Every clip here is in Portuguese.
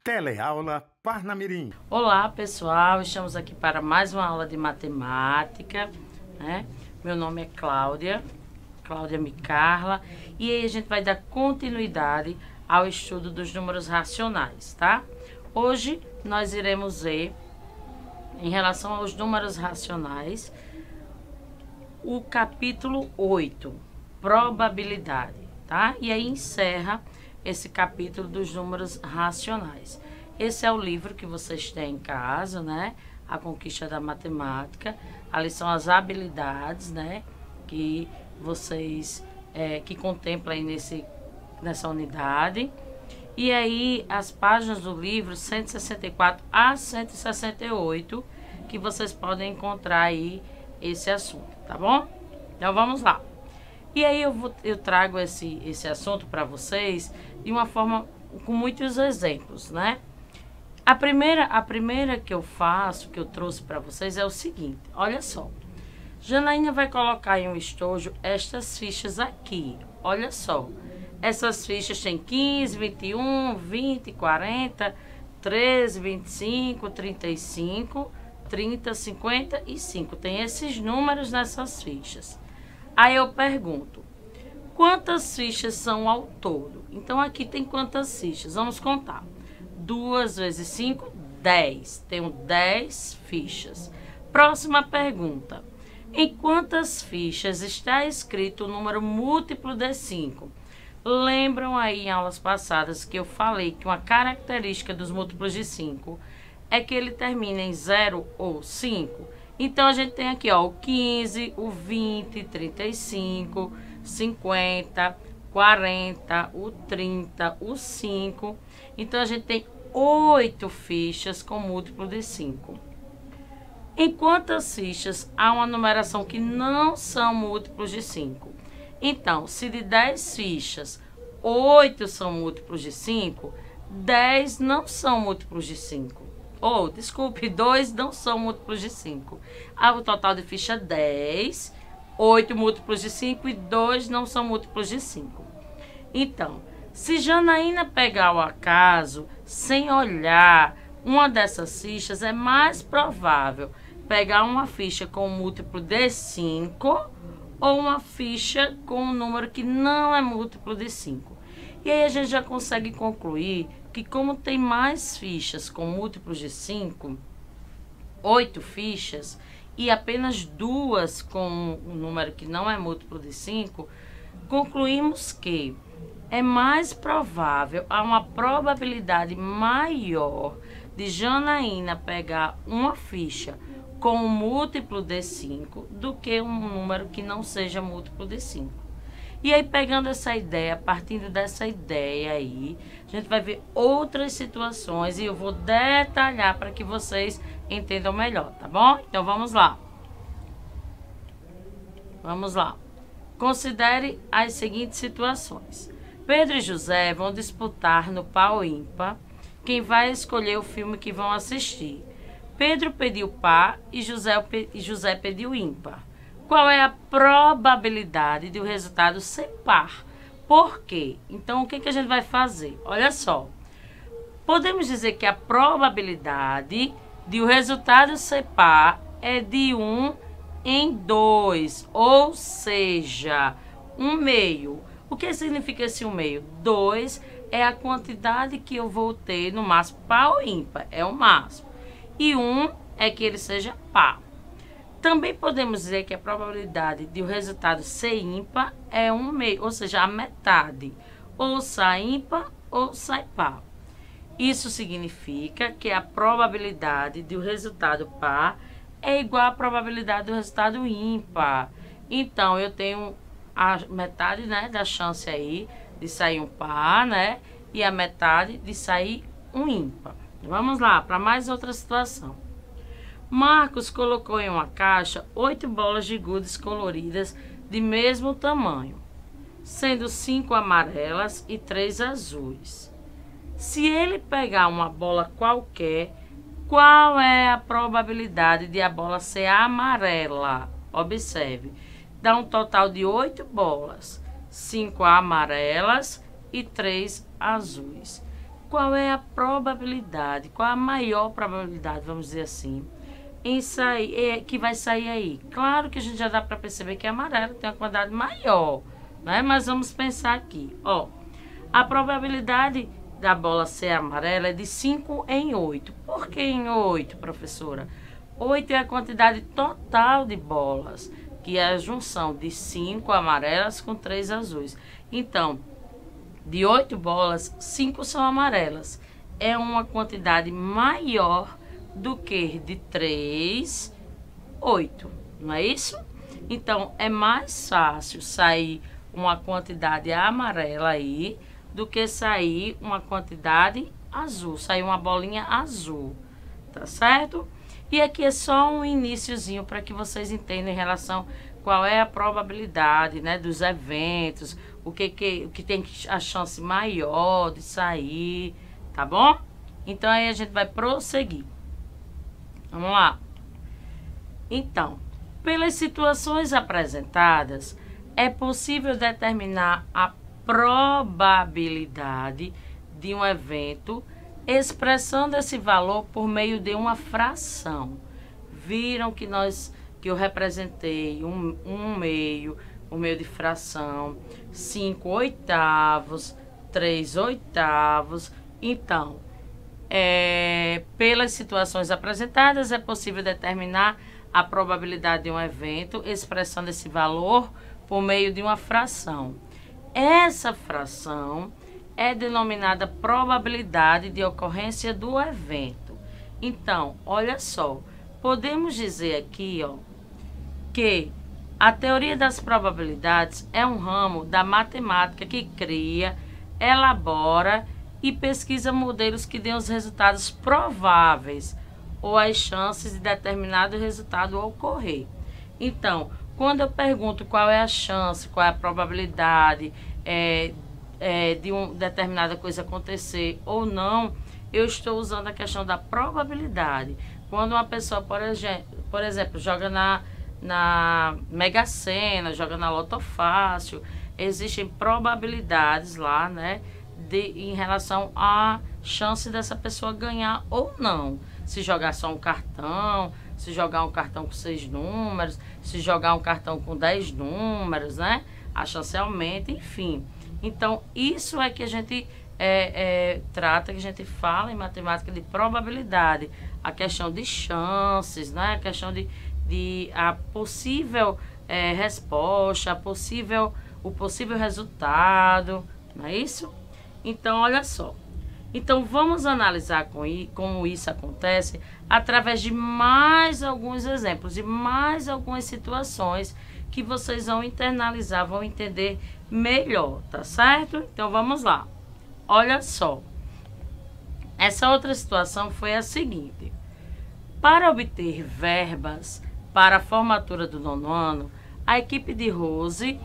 Teleaula Parnamirim. Olá pessoal, estamos aqui para mais uma aula de matemática, né? Meu nome é Cláudia Micarla, e aí a gente vai dar continuidade ao estudo dos números racionais, tá? Hoje nós iremos ver, em relação aos números racionais, o capítulo 8, probabilidade, tá? E aí encerra esse capítulo dos números racionais. Esse é o livro que vocês têm em casa, né? A Conquista da Matemática. Ali são as habilidades, né? Que vocês, que contemplam aí nessa unidade. E aí as páginas do livro 164 a 168, que vocês podem encontrar aí esse assunto, tá bom? Então vamos lá. E aí eu trago esse assunto para vocês de uma forma com muitos exemplos, né? A primeira que eu faço, que eu trouxe para vocês é o seguinte, olha só. Janaína vai colocar em um estojo estas fichas aqui, olha só. Essas fichas têm 15, 21, 20, 40, 13, 25, 35, 30, 55. Tem esses números nessas fichas. Aí eu pergunto, quantas fichas são ao todo? Então aqui tem quantas fichas? Vamos contar. 2 vezes 5, 10. Tenho 10 fichas. Próxima pergunta. Em quantas fichas está escrito o número múltiplo de 5? Lembram aí em aulas passadas que eu falei que uma característica dos múltiplos de 5 é que ele termina em 0 ou 5? Então, a gente tem aqui, ó, o 15, o 20, 35, 50, 40, o 30, o 5. Então, a gente tem 8 fichas com múltiplo de 5. Em quantas fichas há uma numeração que não são múltiplos de 5? Então, se de 10 fichas, 8 são múltiplos de 5, 10 não são múltiplos de 5. Ou, desculpe, 2 não são múltiplos de 5. O total de ficha 10, 8 múltiplos de 5 e 2 não são múltiplos de 5. Então, se Janaína pegar o acaso, sem olhar uma dessas fichas, é mais provável pegar uma ficha com múltiplo de 5 ou uma ficha com um número que não é múltiplo de 5. E aí a gente já consegue concluir que, como tem mais fichas com múltiplos de 5, 8 fichas, e apenas 2 com um número que não é múltiplo de 5, concluímos que é mais provável, há uma probabilidade maior de Janaína pegar uma ficha com um múltiplo de 5 do que um número que não seja múltiplo de 5. E aí, pegando essa ideia, partindo dessa ideia aí, a gente vai ver outras situações e eu vou detalhar para que vocês entendam melhor, tá bom? Então, vamos lá. Vamos lá. Considere as seguintes situações. Pedro e José vão disputar no pau ímpar quem vai escolher o filme que vão assistir. Pedro pediu par e José pediu ímpar. Qual é a probabilidade de o resultado ser par? Por quê? Então, o que a gente vai fazer? Olha só. Podemos dizer que a probabilidade de o resultado ser par é de 1 em 2, ou seja, 1 meio. O que significa esse 1 meio? 2 é a quantidade que eu vou ter no máximo par ou ímpar, é o máximo. E 1 é que ele seja par. Também podemos dizer que a probabilidade de o resultado ser ímpar é 1 meio, ou seja, a metade. Ou sai ímpar ou sai par. Isso significa que a probabilidade de o resultado par é igual à probabilidade do resultado ímpar. Então, eu tenho a metade, né, da chance aí de sair um par, né? E a metade de sair um ímpar. Vamos lá, para mais outra situação. Marcos colocou em uma caixa 8 bolas de gudes coloridas de mesmo tamanho, sendo 5 amarelas e 3 azuis. Se ele pegar uma bola qualquer, qual é a probabilidade de a bola ser amarela? Observe, dá um total de 8 bolas, 5 amarelas e 3 azuis. qual é a probabilidade, qual a maior probabilidade, vamos dizer assim, em sair, que vai sair aí? Claro que a gente já dá para perceber que a amarela tem uma quantidade maior, né? Mas vamos pensar aqui, ó. A probabilidade da bola ser amarela é de 5 em 8. Por que em 8, professora? 8 é a quantidade total de bolas, que é a junção de 5 amarelas com 3 azuis. Então, de 8 bolas, 5 são amarelas. É uma quantidade maior do que de 3, 8. Não é isso? Então, é mais fácil sair uma quantidade amarela aí do que sair uma quantidade azul. Sair uma bolinha azul. Tá certo? E aqui é só um iniciozinho para que vocês entendam em relação qual é a probabilidade, né, dos eventos, o que tem a chance maior de sair, tá bom? Então aí a gente vai prosseguir. Vamos lá. Então, pelas situações apresentadas, é possível determinar a probabilidade de um evento expressando esse valor por meio de uma fração. Viram que eu representei um meio, por meio de fração, 5 oitavos, 3 oitavos. Então, pelas situações apresentadas, é possível determinar a probabilidade de um evento expressando esse valor por meio de uma fração. Essa fração é denominada probabilidade de ocorrência do evento. Então, olha só, podemos dizer aqui, ó, que a teoria das probabilidades é um ramo da matemática que cria, elabora e pesquisa modelos que dêem os resultados prováveis ou as chances de determinado resultado ocorrer. Então, quando eu pergunto qual é a chance, qual é a probabilidade de uma determinada coisa acontecer ou não, eu estou usando a questão da probabilidade. Quando uma pessoa, por exemplo, joga na Mega Sena, joga na Loto Fácil, existem probabilidades lá, né, em relação à chance dessa pessoa ganhar ou não. Se jogar só um cartão, se jogar um cartão com 6 números, se jogar um cartão com 10 números, né, a chance aumenta, enfim. Então, isso é que a gente trata, que a gente fala em matemática de probabilidade. A questão de chances, né, a questão de a possível resposta, o possível resultado, não é isso? Então, olha só. Então, vamos analisar como isso acontece através de mais alguns exemplos, de mais algumas situações que vocês vão internalizar, vão entender melhor, tá certo? Então, vamos lá. Olha só. Essa outra situação foi a seguinte. Para obter verbas para a formatura do 9º ano, a equipe de Rose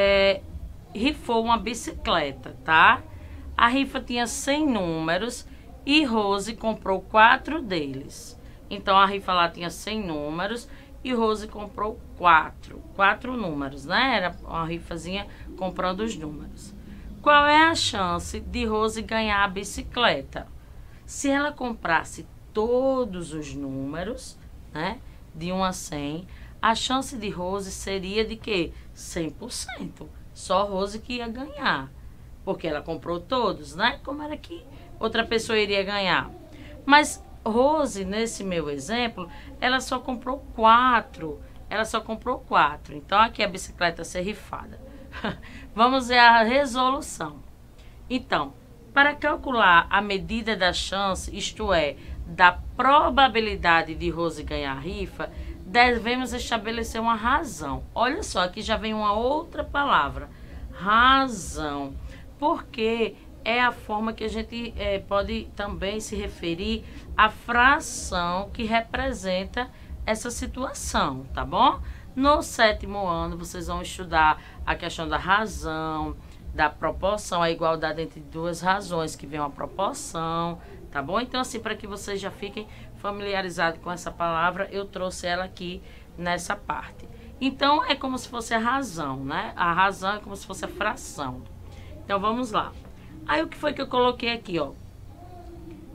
rifou uma bicicleta, tá? A rifa tinha 100 números e Rose comprou 4 deles. Então, a rifa lá tinha 100 números e Rose comprou 4 números, né? Era uma rifazinha comprando os números. Qual é a chance de Rose ganhar a bicicleta? Se ela comprasse todos os números, né, de 1 a 100, a chance de Rose seria de quê? 100%. Só Rose que ia ganhar. Porque ela comprou todos, né? Como era que outra pessoa iria ganhar? Mas Rose, nesse meu exemplo, ela só comprou 4. Ela só comprou 4. Então, aqui a bicicleta ser rifada. Vamos ver a resolução. Então, para calcular a medida da chance, isto é, da probabilidade de Rose ganhar a rifa, devemos estabelecer uma razão. Olha só, aqui já vem uma outra palavra. Razão. Porque é a forma que a gente pode também se referir à fração que representa essa situação, tá bom? No 7º ano, vocês vão estudar a questão da razão, da proporção, a igualdade entre duas razões, que vem uma proporção, tá bom? Então, assim, para que vocês já fiquem familiarizados com essa palavra, eu trouxe ela aqui nessa parte. Então, é como se fosse a razão, né? A razão é como se fosse a fração. Então, vamos lá. Aí, o que foi que eu coloquei aqui, ó?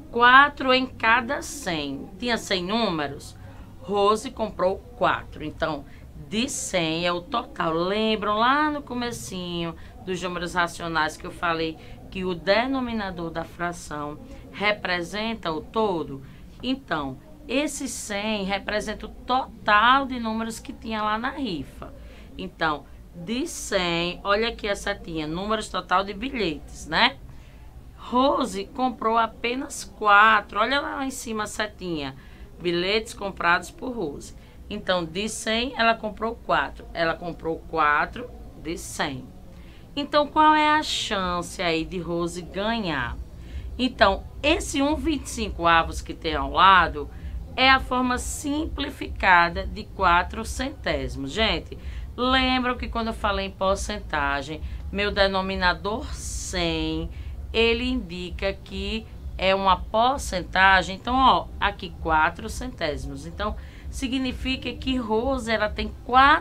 4 em cada 100. Tinha 100 números? Rose comprou 4. Então, de 100 é o total. Lembram lá no comecinho dos números racionais que eu falei que o denominador da fração representa o todo? Então, esse 100 representa o total de números que tinha lá na rifa. Então, de 100, olha aqui a setinha, números total de bilhetes, né? Rose comprou apenas 4. Olha lá em cima a setinha. Bilhetes comprados por Rose. Então, de 100, ela comprou 4. Ela comprou 4 de 100. Então, qual é a chance aí de Rose ganhar? Então, esse 1,25 avos que tem ao lado é a forma simplificada de 4 centésimos. Gente, lembram que quando eu falei em porcentagem, meu denominador 100, ele indica que é uma porcentagem. Então, ó, aqui 4 centésimos. Então, significa que Rose, ela tem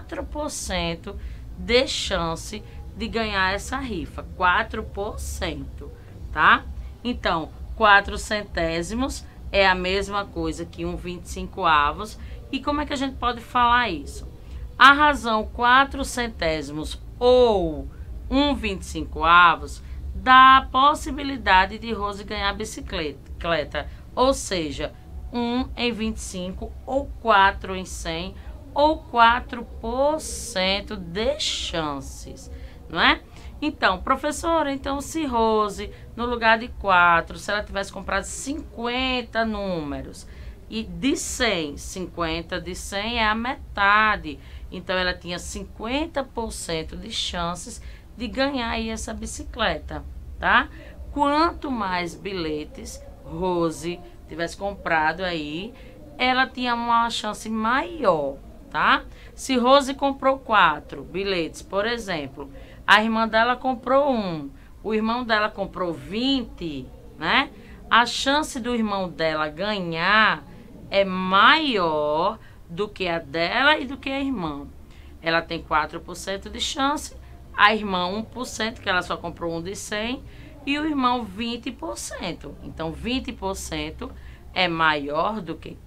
4% de chance de ganhar essa rifa. 4%, tá? Então, 4 centésimos é a mesma coisa que 1,25 avos. E como é que a gente pode falar isso? A razão 4 centésimos ou 1,25 avos dá a possibilidade de Rose ganhar a bicicleta. Ou seja, 1 em 25 ou 4 em 100 ou 4% de chances, não é? Então, professora, então se Rose, no lugar de 4, se ela tivesse comprado 50 números, e de 100, 50 de 100 é a metade. Então, ela tinha 50% de chances de ganhar aí essa bicicleta, tá? Quanto mais bilhetes Rose tivesse comprado aí, ela tinha uma chance maior, tá? Se Rose comprou 4 bilhetes, por exemplo, a irmã dela comprou 1, o irmão dela comprou 20, né? A chance do irmão dela ganhar é maior do que a dela e do que a irmã. Ela tem 4% de chance, a irmã 1%, que ela só comprou 1 de 100, e o irmão 20%. Então, 20% é maior do que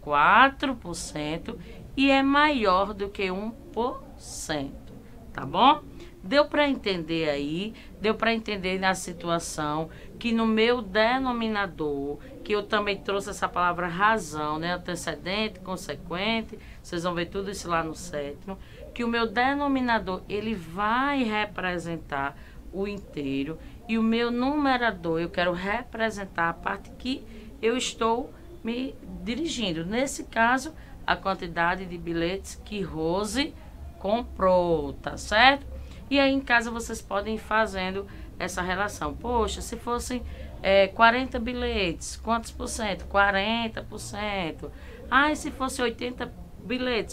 4% e é maior do que 1%, tá bom? Deu para entender aí? Deu para entender na situação que no meu denominador, que eu também trouxe essa palavra razão, né? Antecedente, consequente, vocês vão ver tudo isso lá no 7º, que o meu denominador, ele vai representar o inteiro e o meu numerador, eu quero representar a parte que eu estou me dirigindo. Nesse caso, a quantidade de bilhetes que Rose comprou, tá certo? E aí em casa vocês podem ir fazendo essa relação. Poxa, se fossem 40 bilhetes, quantos por cento? 40%. Ah, e se fosse 80 bilhetes?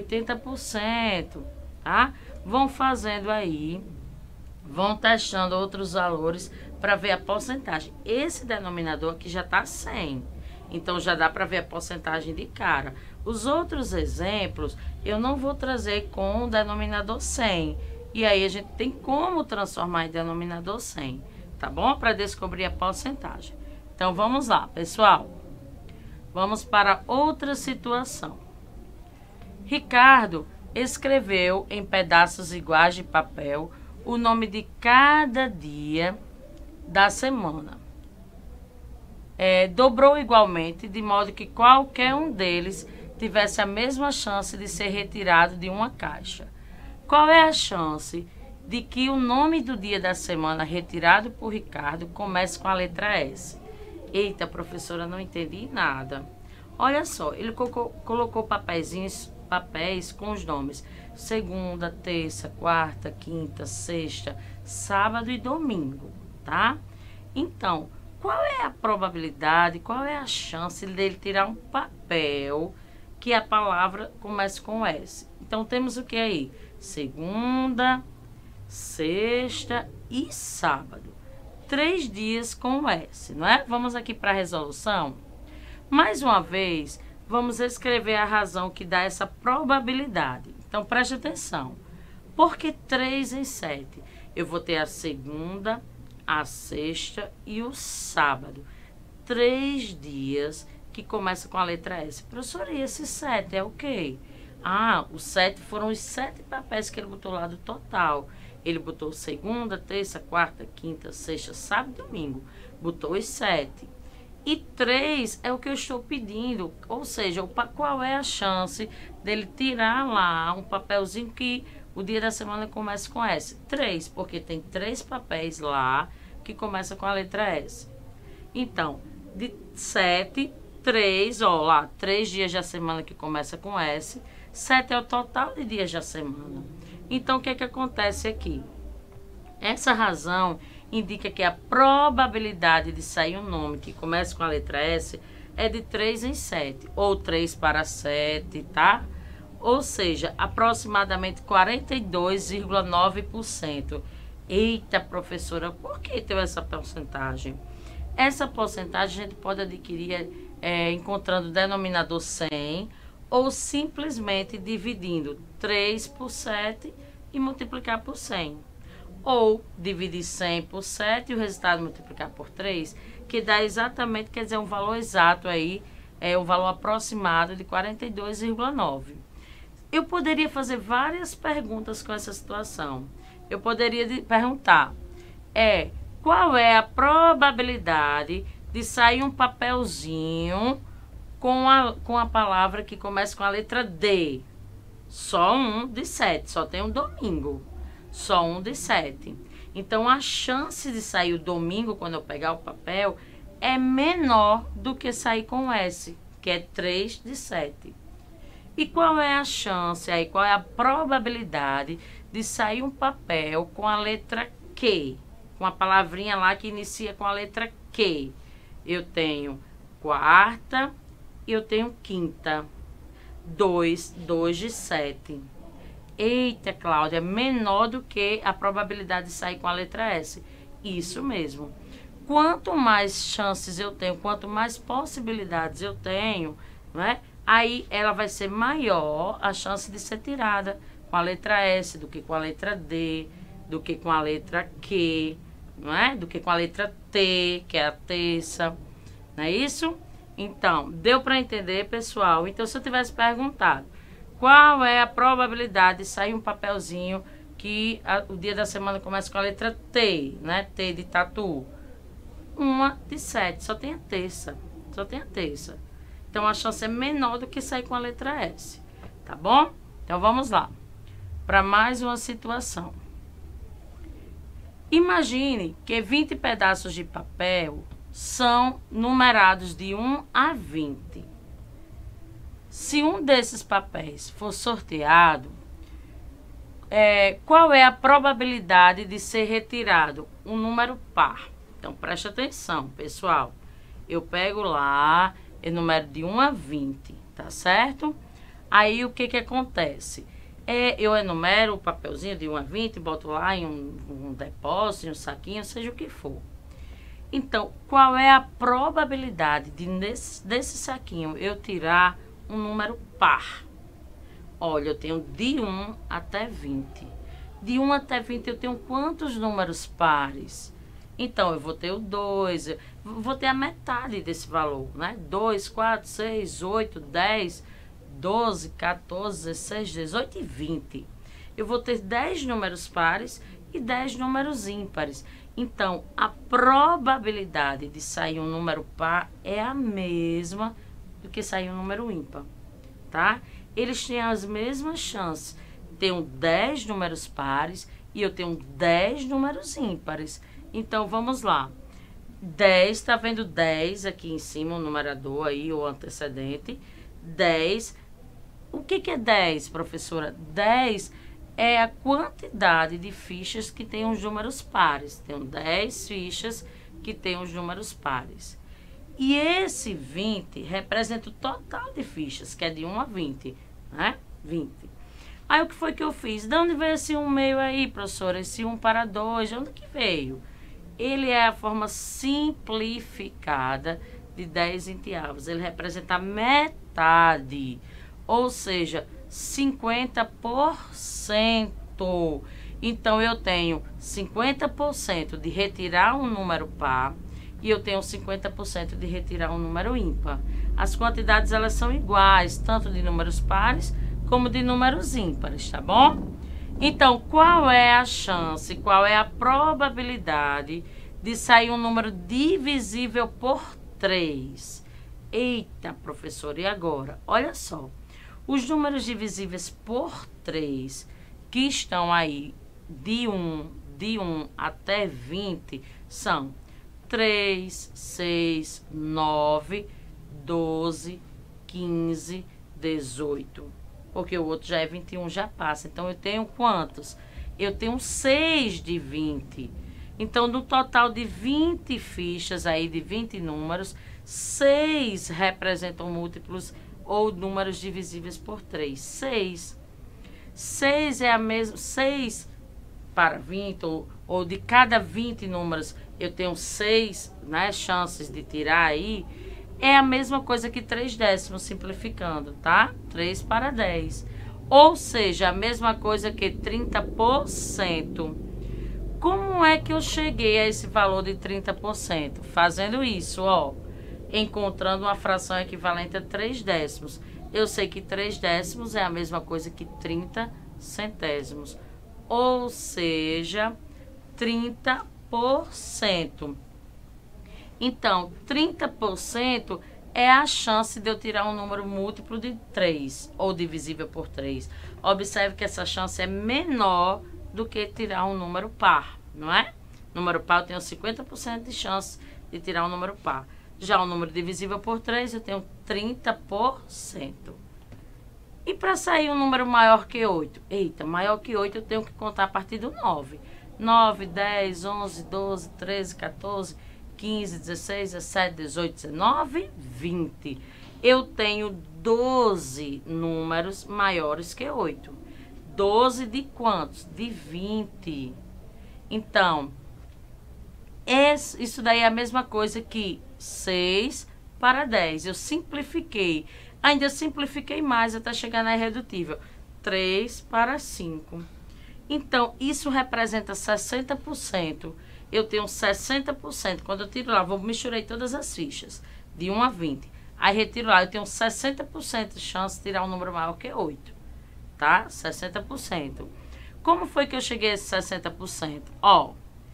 80%, tá? Vão fazendo aí, vão testando outros valores para ver a porcentagem. Esse denominador aqui já está 100, então já dá para ver a porcentagem de cara. Os outros exemplos eu não vou trazer com o denominador 100, e aí a gente tem como transformar em denominador 100, tá bom? Para descobrir a porcentagem. Então vamos lá, pessoal. Vamos para outra situação. Ricardo escreveu em pedaços iguais de papel o nome de cada dia da semana. Dobrou igualmente, de modo que qualquer um deles tivesse a mesma chance de ser retirado de uma caixa. Qual é a chance de que o nome do dia da semana retirado por Ricardo comece com a letra S? Eita, professora, não entendi nada. Olha só, ele colocou papéis com os nomes segunda, terça, quarta, quinta, sexta, sábado e domingo, tá? Então, qual é a probabilidade, qual é a chance dele tirar um papel que a palavra comece com S? Então, temos o que aí? Segunda, sexta e sábado. 3 dias com S, não é? Vamos aqui para a resolução. Mais uma vez, vamos escrever a razão que dá essa probabilidade. Então, preste atenção. Por que 3 em 7? Eu vou ter a segunda, a sexta e o sábado. 3 dias que começa com a letra S. Professor, e esse 7 é o quê? Ah, os 7 foram os 7 papéis que ele botou lá do total. Ele botou segunda, terça, quarta, quinta, sexta, sábado e domingo. Botou os 7. E 3 é o que eu estou pedindo. Ou seja, qual é a chance dele tirar lá um papelzinho que o dia da semana começa com S? 3, porque tem 3 papéis lá que começam com a letra S. Então, de 7, 3, ó lá, 3 dias da semana que começa com S. 7 é o total de dias da semana. Então, o que é que acontece aqui? Essa razão indica que a probabilidade de sair um nome que começa com a letra S é de 3 em 7, ou 3 para 7, tá? Ou seja, aproximadamente 42,9%. Eita, professora, por que tem essa porcentagem? Essa porcentagem a gente pode adquirir encontrando o denominador 100 ou simplesmente dividindo 3 por 7 e multiplicar por 100. Ou dividir 100 por 7 e o resultado multiplicar por 3, que dá exatamente, quer dizer, um valor exato aí, um valor aproximado de 42,9. Eu poderia fazer várias perguntas com essa situação. Eu poderia perguntar, qual é a probabilidade de sair um papelzinho com a palavra que começa com a letra D? Só um de 7, só tem um domingo. Só um de 7. Então, a chance de sair o domingo, quando eu pegar o papel, é menor do que sair com S, que é 3 de 7. E qual é a chance aí, qual é a probabilidade de sair um papel com a letra Q? Com a palavrinha lá que inicia com a letra Q. Eu tenho quarta e eu tenho quinta. 2 de 7. Eita, Cláudia, menor do que a probabilidade de sair com a letra S. Isso mesmo. Quanto mais chances eu tenho, quanto mais possibilidades eu tenho, né? Aí ela vai ser maior a chance de ser tirada com a letra S do que com a letra D, do que com a letra Q, não é? Do que com a letra T, que é a terça. Não é isso? Então, deu para entender, pessoal? Então, se eu tivesse perguntado qual é a probabilidade de sair um papelzinho que o dia da semana começa com a letra T, né? T de tatu. 1 de 7, só tem a terça. Só tem a terça. Então, a chance é menor do que sair com a letra S. Tá bom? Então, vamos lá. Para mais uma situação. Imagine que 20 pedaços de papel são numerados de 1 a 20. Se um desses papéis for sorteado, qual é a probabilidade de ser retirado um número par? Então, preste atenção, pessoal. Eu pego lá o número de 1 a 20, tá certo? Aí, o que acontece? Eu enumero o papelzinho de 1 a 20, boto lá em um depósito, em um saquinho, seja o que for. Então, qual é a probabilidade de desse saquinho eu tirar um número par? Olha, eu tenho de 1 até 20. De 1 até 20 eu tenho quantos números pares? Então, eu vou ter o 2, eu vou ter a metade desse valor, né? 2, 4, 6, 8, 10, 12, 14, 16, 18 e 20. Eu vou ter 10 números pares e 10 números ímpares. Então, a probabilidade de sair um número par é a mesma do que sair um número ímpar, tá? Eles têm as mesmas chances. Tenho 10 números pares e eu tenho 10 números ímpares. Então, vamos lá. 10, tá vendo 10 aqui em cima, o numerador aí, o antecedente. 10. O que é 10, professora? 10 é a quantidade de fichas que tem os números pares. Tem 10 fichas que tem os números pares. E esse 20 representa o total de fichas, que é de 1 a 20, né? 20. Aí, o que foi que eu fiz? De onde veio esse 1 meio aí, professora? Esse 1 para 2, de onde que veio? Ele é a forma simplificada de 10 enteavos. Ele representa a metade, ou seja, 50%. Então, eu tenho 50% de retirar um número par e eu tenho 50% de retirar um número ímpar. As quantidades, elas são iguais, tanto de números pares como de números ímpares, tá bom? Então, qual é a chance, qual é a probabilidade de sair um número divisível por 3? Eita, professora, e agora? Olha só, os números divisíveis por 3, que estão aí de 1 até 20, são 3, 6, 9, 12, 15, 18. Porque o outro já é 21, já passa. Então, eu tenho quantos? Eu tenho 6 de 20. Então, no total de 20 fichas aí, de 20 números, 6 representam múltiplos ou números divisíveis por 3. 6. 6 é a mesma... 6 para 20, ou de cada 20 números, eu tenho 6, né, chances de tirar aí. É a mesma coisa que 3 décimos, simplificando, tá? 3 para 10. Ou seja, a mesma coisa que 30%. Como é que eu cheguei a esse valor de 30%? Fazendo isso, ó. Encontrando uma fração equivalente a 3 décimos. Eu sei que 3 décimos é a mesma coisa que 30 centésimos. Ou seja, 30%. Então, 30% é a chance de eu tirar um número múltiplo de 3, ou divisível por 3. Observe que essa chance é menor do que tirar um número par, não é? Número par eu tenho 50% de chance de tirar um número par. Já o número divisível por 3 eu tenho 30%. E para sair um número maior que 8? Eita, maior que 8 eu tenho que contar a partir do 9. 9, 10, 11, 12, 13, 14... 15, 16, 17, 18, 19, 20. Eu tenho 12 números maiores que 8. 12 de quantos? De 20. Então, isso daí é a mesma coisa que 6 para 10. Eu simplifiquei. Ainda simplifiquei mais até chegar na irredutível. 3 para 5. Então, isso representa 60%. Eu tenho 60%. Quando eu tiro lá, vou misturei todas as fichas, de 1 a 20. Aí retiro lá, eu tenho 60% de chance de tirar um número maior que 8. Tá? 60%. Como foi que eu cheguei a esse 60%? Ó,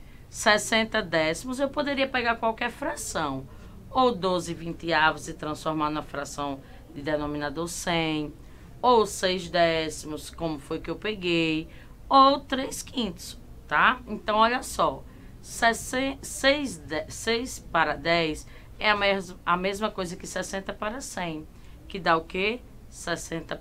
60 décimos, eu poderia pegar qualquer fração. Ou 12 vinteavos e transformar na fração de denominador 100. Ou 6 décimos, como foi que eu peguei. Ou 3 quintos, tá? Então, olha só. 6 para 10 é a mesma coisa que 60 para 100, que dá o quê? 60%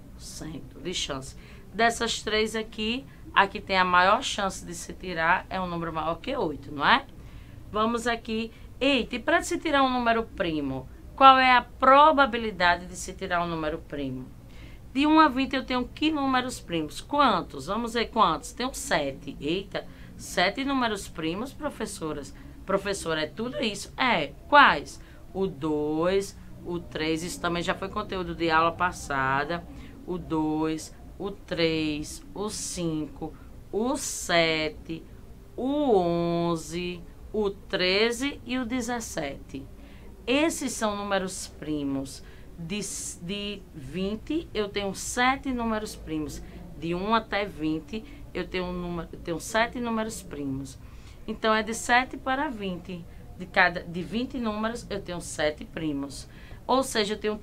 de chance. Dessas três aqui, a que tem a maior chance de se tirar é um número maior que 8, não é? Vamos aqui. Eita, e para se tirar um número primo, qual é a probabilidade de se tirar um número primo? De 1 a 20 eu tenho que números primos? Quantos? Vamos ver quantos. Tenho 7. Eita, 7 números primos, professoras. Professora, é tudo isso? É. Quais? O 2, o 3, isso também já foi conteúdo de aula passada. O 2, o 3, o 5, o 7, o 11, o 13 e o 17. Esses são números primos. De 20, eu tenho 7 números primos. De 1 até 20, eu tenho 7 números primos. Então, é de 7 para 20. De 20 números, eu tenho 7 primos. Ou seja, eu tenho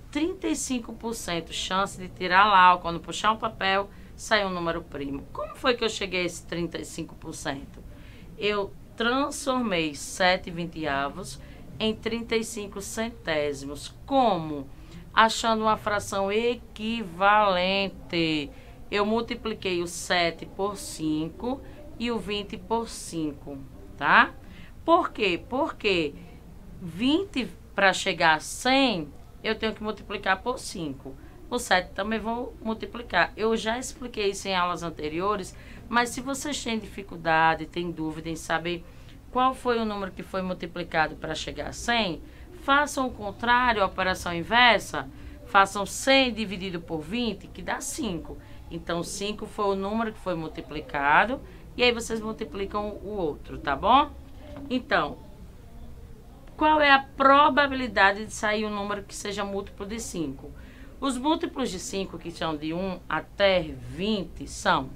35% chance de tirar lá, quando puxar um papel, sair um número primo. Como foi que eu cheguei a esse 35%? Eu transformei 7 vinteavos em 35 centésimos. Como? Achando uma fração equivalente. Eu multipliquei o 7 por 5 e o 20 por 5, tá? Por quê? Porque 20 para chegar a 100, eu tenho que multiplicar por 5. O 7 também vou multiplicar. Eu já expliquei isso em aulas anteriores, mas se vocês têm dificuldade, têm dúvida em saber qual foi o número que foi multiplicado para chegar a 100, façam o contrário, a operação inversa. Façam 100 dividido por 20, que dá 5. Então, 5 foi o número que foi multiplicado. E aí, vocês multiplicam o outro, tá bom? Então, qual é a probabilidade de sair um número que seja múltiplo de 5? Os múltiplos de 5, que são de 1 até 20, são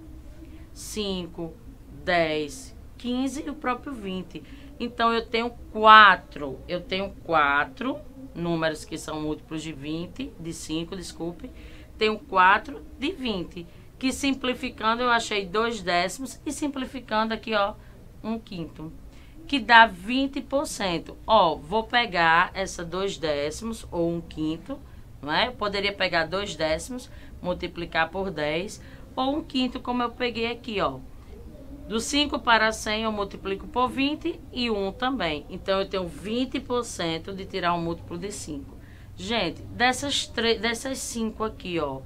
5, 10, 15 e o próprio 20. Então, eu tenho 4 números que são múltiplos de 5, desculpe. Tenho 4 de 20, que simplificando eu achei 2 décimos e simplificando aqui, ó, 1/5, que dá 20%. Ó, vou pegar essa 2 décimos ou 1/5, não é? Eu poderia pegar 2 décimos, multiplicar por 10, ou 1/5 como eu peguei aqui, ó. Do 5 para 100 eu multiplico por 20 e 1 também. Então, eu tenho 20% de tirar um múltiplo de 5. Gente, dessas 5 aqui, ó,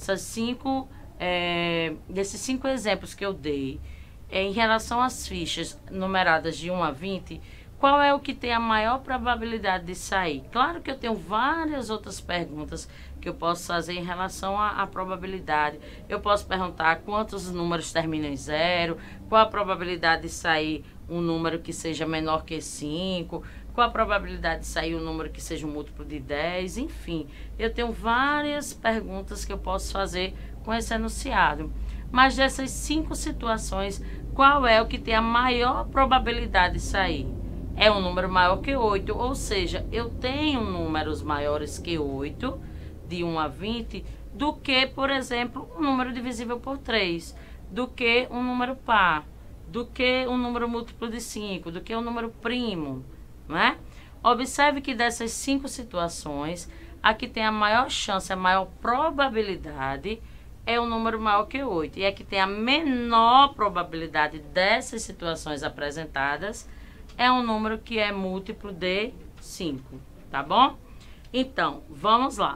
desses 5 exemplos que eu dei, em relação às fichas numeradas de 1 a 20, qual é o que tem a maior probabilidade de sair? Claro que eu tenho várias outras perguntas que eu posso fazer em relação à probabilidade. Eu posso perguntar quantos números terminam em 0, qual a probabilidade de sair um número que seja menor que 5, qual a probabilidade de sair um número que seja um múltiplo de 10, enfim. Eu tenho várias perguntas que eu posso fazer com esse enunciado. Mas dessas 5 situações, qual é o que tem a maior probabilidade de sair? É um número maior que 8, ou seja, eu tenho números maiores que 8, de 1 a 20, do que, por exemplo, um número divisível por 3, do que um número par, do que um número múltiplo de 5, do que um número primo, né? Observe que dessas 5 situações, a que tem a maior chance, a maior probabilidade é um número maior que 8. E a que tem a menor probabilidade dessas situações apresentadas é um número que é múltiplo de 5, tá bom? Então, vamos lá.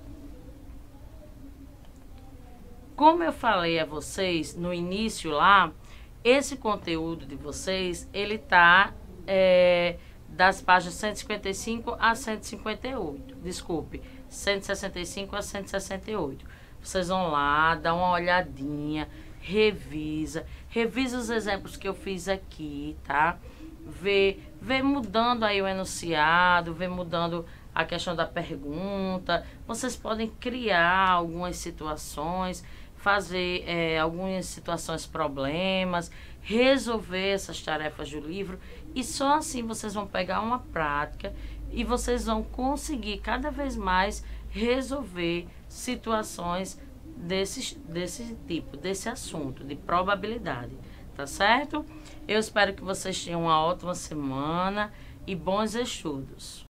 Como eu falei a vocês no início lá, esse conteúdo de vocês, ele tá das páginas 155 a 158. Desculpe, 165 a 168. Vocês vão lá, dá uma olhadinha, revisa os exemplos que eu fiz aqui, tá? Vê mudando aí o enunciado, vê mudando a questão da pergunta. Vocês podem criar algumas situações, fazer algumas situações problemas, resolver essas tarefas do livro, e só assim vocês vão pegar uma prática e vocês vão conseguir cada vez mais resolver situações desse tipo, desse assunto, de probabilidade, tá certo? Eu espero que vocês tenham uma ótima semana e bons estudos.